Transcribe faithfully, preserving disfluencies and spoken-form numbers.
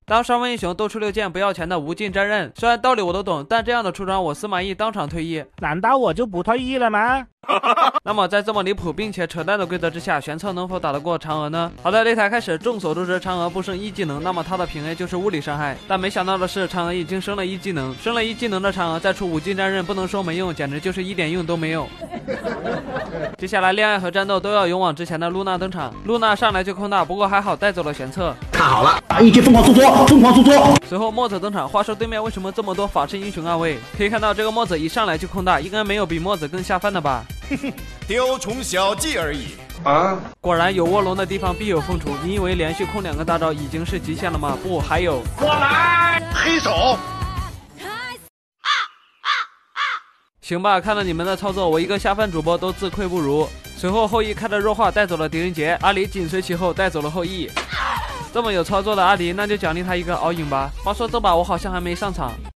当上位英雄多出六件不要钱的无尽战刃，虽然道理我都懂，但这样的出装我司马懿当场退役。 难道我就不退役了吗？ 那么在这么离谱并且扯淡的规则之下，玄策能否打得过嫦娥呢？好的，擂台开始。众所周知，嫦娥不升一技能，那么她的平 A 就是物理伤害。但没想到的是，嫦娥已经升了一技能，升了一技能的嫦娥再出无尽战刃，不能说没用，简直就是一点用都没有。接下来恋爱和战斗都要勇往直前的露娜登场。露娜上来就控大，不过还好带走了玄策。 看好了，打一击疯狂出错，疯狂出错。 随后墨子登场。话说对面为什么这么多法师英雄暗卫？可以看到这个墨子一上来就控大，应该没有比墨子更下饭的吧？ 雕虫小技而已啊！ 果然有卧龙的地方必有凤雏。你以为连续控两个大招已经是极限了吗？不，还有我来黑手。 行吧，看了你们的操作，我一个下饭主播都自愧不如。随后后羿开着弱化带走了狄仁杰，阿离紧随其后带走了后羿。这么有操作的阿离，那就奖励他一个all影吧。话说这把我好像还没上场。